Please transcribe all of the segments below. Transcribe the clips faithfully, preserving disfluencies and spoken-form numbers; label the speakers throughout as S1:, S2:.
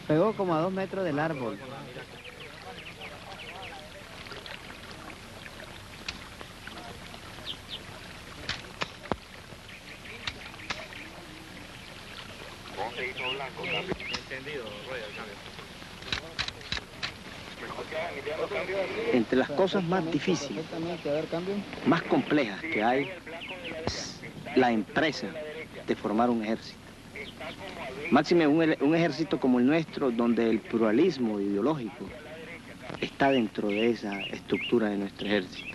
S1: Pegó como a dos metros del árbol.
S2: Entre las cosas más difíciles, más complejas que hay, es la empresa de formar un ejército. Máxime un, un ejército como el nuestro, donde el pluralismo ideológico está dentro de esa estructura de nuestro ejército.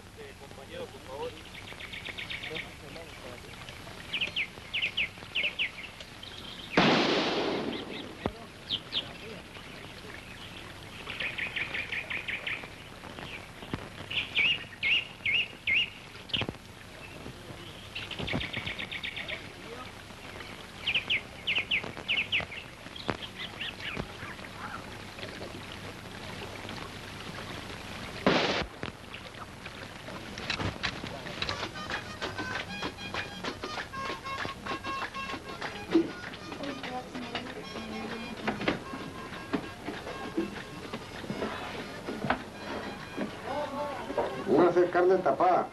S3: Una hacer carne tapada.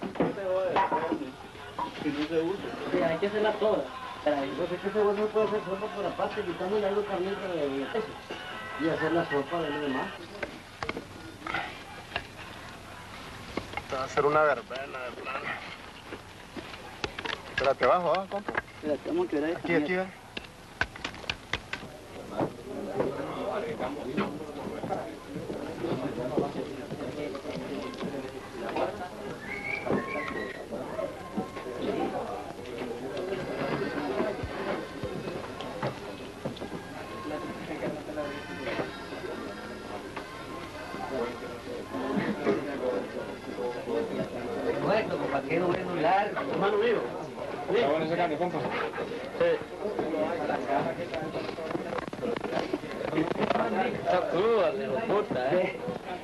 S4: Si no se usa. Sí, hay que hacerla toda. Entonces, ¿qué se puede hacer sopa por aparte, quitándole algo carnita de peso? Y hacer la sopa de lo demás.
S3: Te va a hacer una verbena de plano. Espérate abajo, ¿ah, compa?
S4: Espérate, vamos a quedar ahí.
S3: Aquí, aquí, ¿eh?
S4: Bueno, compa, que no es largo. Hermano mío.
S3: ¿Está bueno ese carne, compa?
S4: Sí. Está cruda, de los puta, ¿eh?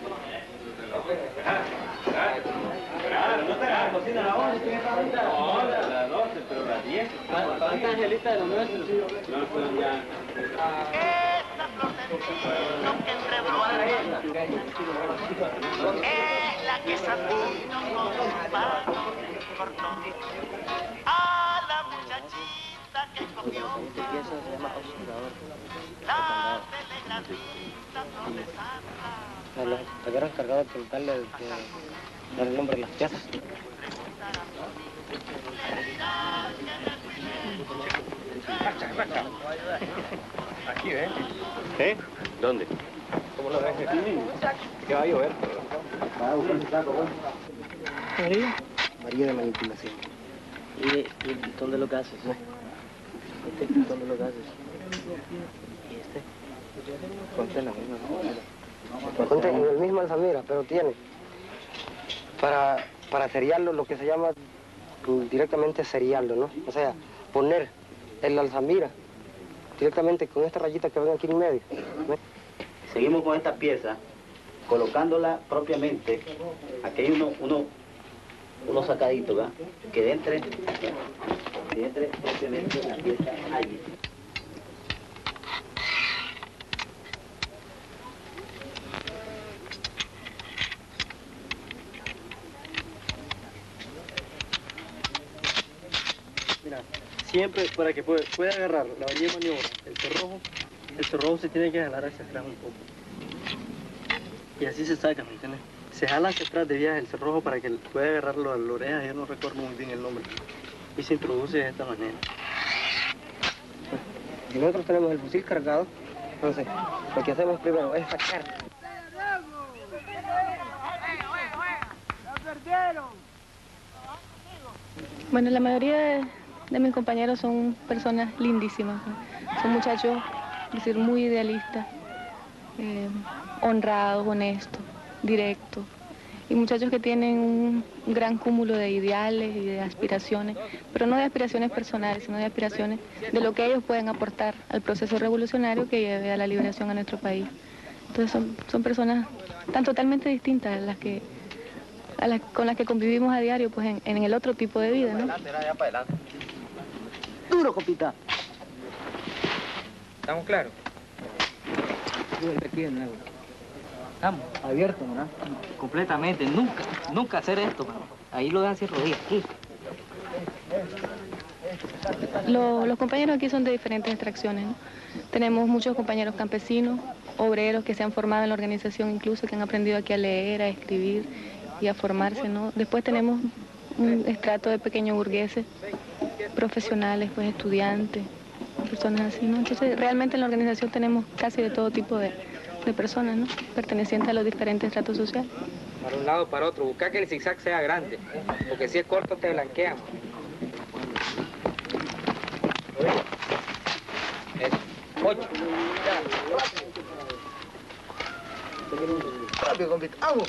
S4: No te la cocina a la once, ¿quién está ahorita? No, a las doce, pero a las diez. ¿Cuánta Angelita de los nuestros? No, son ya...
S5: Es la que Saturno con su mano cortó a la muchachita que cogió la delegadita Flor de Santa.
S4: ¿Te hubieran cargado de preguntarle de dar el nombre de las piezas?
S3: Aquí, ¿eh?
S4: ¿Eh? ¿Dónde?
S3: ¿Cómo lo ves? ¿Qué va a llover?
S4: Va a buscar un saco, ¿no?
S2: María. María de manipulación.
S4: ¿Y, y dónde lo haces? ¿No? ¿Este? ¿Dónde lo haces? ¿Y este?
S2: Ponte la misma.
S6: Ponte en el mismo Alzamira, pero tiene para, para seriarlo lo que se llama directamente seriarlo, ¿no? O sea, poner el Alzamira directamente con esta rayita que ven aquí en medio. ¿Ves?
S7: Seguimos con esta pieza, colocándola propiamente. Aquí hay uno, uno, unos sacaditos, ¿verdad? Que entre, que entre propiamente la pieza allí.
S4: Mira, siempre para que pueda, pueda agarrar la varilla de maniobra, el cerrojo, el cerrojo se tiene que jalar hacia atrás un poco. Y así se saca, ¿me entiendes? Se jala hacia atrás de viaje el cerrojo para que pueda agarrarlo a la oreja, yo no recuerdo muy bien el nombre. Y se introduce de esta manera.
S6: Si nosotros tenemos el fusil cargado, entonces lo que hacemos primero es sacar.
S8: Bueno, la mayoría de, de mis compañeros son personas lindísimas, ¿no? Son muchachos, es decir, muy idealistas, eh, honrados, honestos, directos, y muchachos que tienen un gran cúmulo de ideales y de aspiraciones, pero no de aspiraciones personales, sino de aspiraciones de lo que ellos pueden aportar al proceso revolucionario que lleve a la liberación a nuestro país. Entonces son, son personas tan totalmente distintas a las que A las, con las que convivimos a diario, pues en, en el otro tipo de vida, ¿no?
S4: Duro, copita.
S9: ¿Estamos claros? vuelve aquí de nuevo. Estamos abiertos, ¿verdad? Completamente, nunca, nunca hacer esto, mano. Ahí lo dejan sin rodillas, aquí.
S8: Lo- los compañeros aquí son de diferentes extracciones, ¿no? Tenemos muchos compañeros campesinos, obreros que se han formado en la organización, incluso que han aprendido aquí a leer, a escribir y a formarse, ¿no? Después tenemos un estrato de pequeños burgueses, profesionales, pues estudiantes, personas así, ¿no? Entonces, realmente en la organización tenemos casi de todo tipo de, de personas, ¿no? Pertenecientes a los diferentes estratos sociales.
S9: Para un lado, para otro. Busca que el zigzag sea grande, porque si es corto te blanquean. Eso. Ocho.
S3: Rápido, compito. ¡Vamos!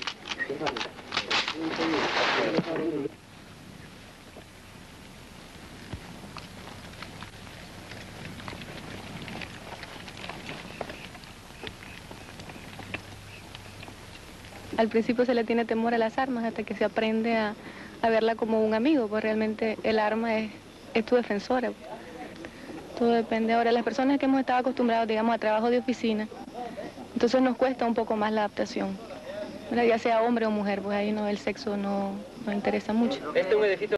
S8: Al principio se le tiene temor a las armas hasta que se aprende a, a verla como un amigo, pues realmente el arma es, es tu defensora. Todo depende. Ahora, las personas que hemos estado acostumbrados, digamos, a trabajo de oficina, entonces nos cuesta un poco más la adaptación. ¿Verdad? Ya sea hombre o mujer, pues ahí no, el sexo no nos interesa mucho.
S9: Este es un edificio